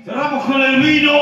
Cerramos con el vino.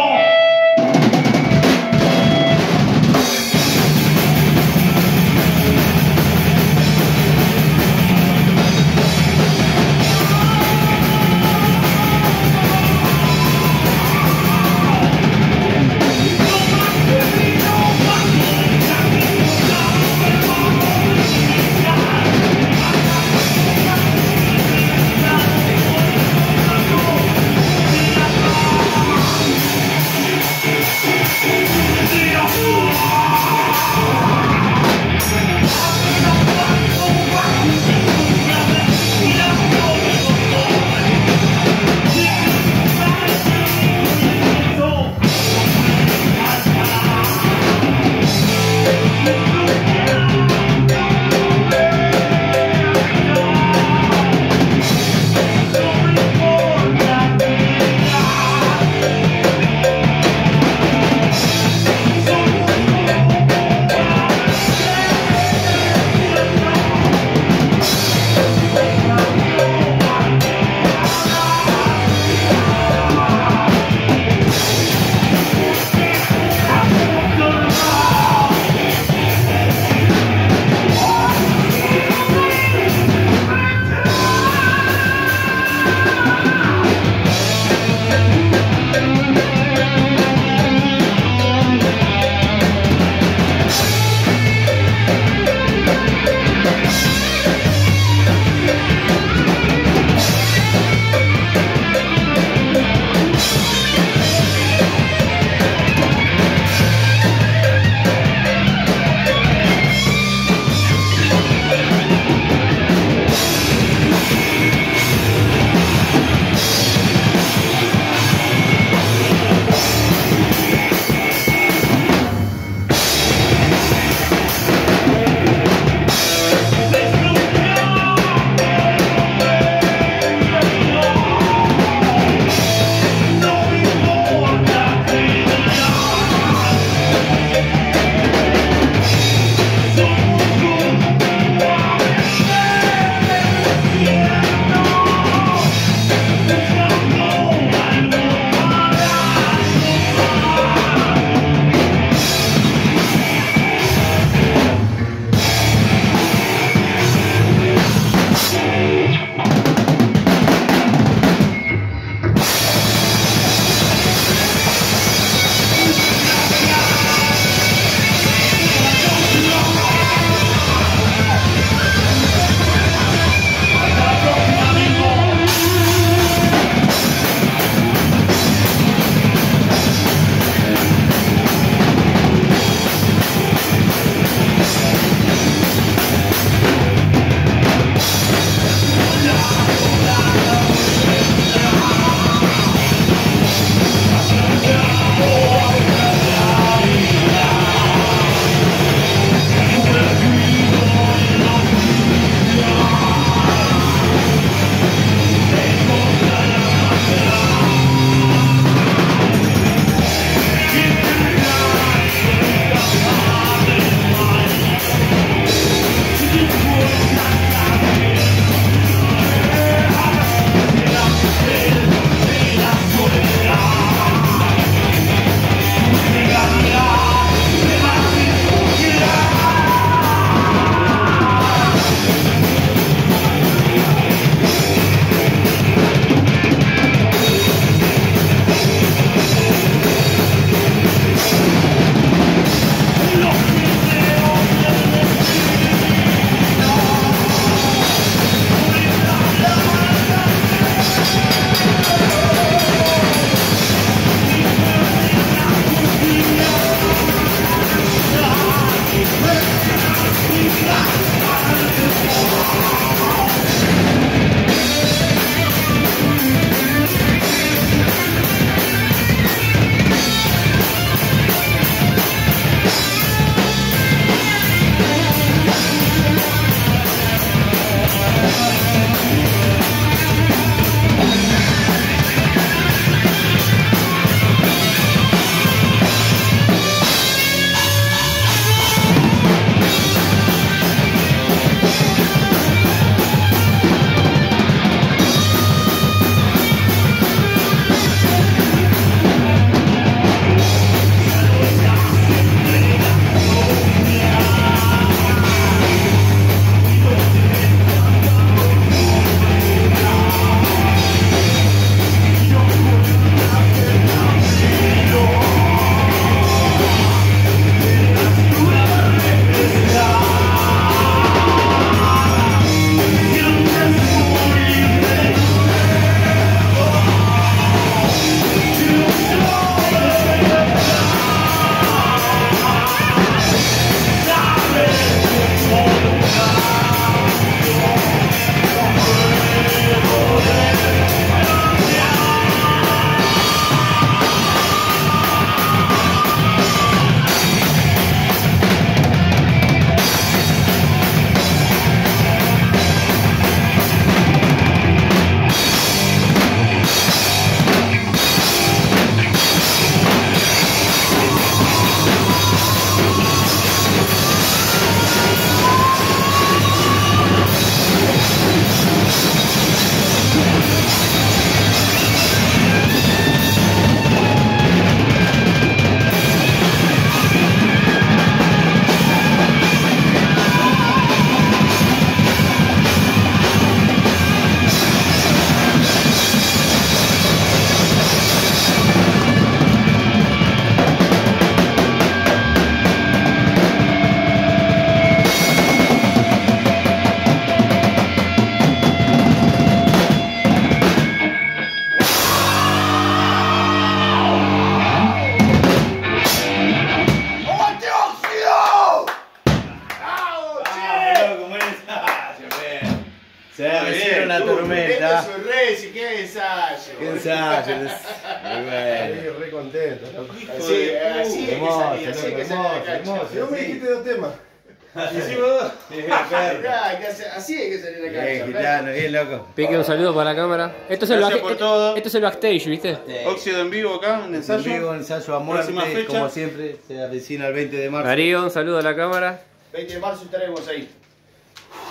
Qué ensayo. Muy bueno. Re contento, loco. Así hay que salir, así hay que salir a la cancha. Si no me dijiste dos temas. Hicimos dos. Así hay que salir a la Bien, cancha. gitano, bien loco. Pique, un saludo para la cámara. Esto es el Gracias por todo. Esto es el backstage, ¿viste? Óxido en vivo acá, un ensayo. En vivo, ensayo a muerte, Próxima fecha. como siempre, se avecina el 20 de marzo. Darío, un saludo a la cámara. 20 de marzo estaremos ahí.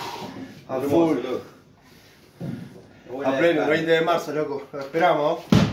A full. A pleno, el 20 de marzo, loco. Lo esperamos.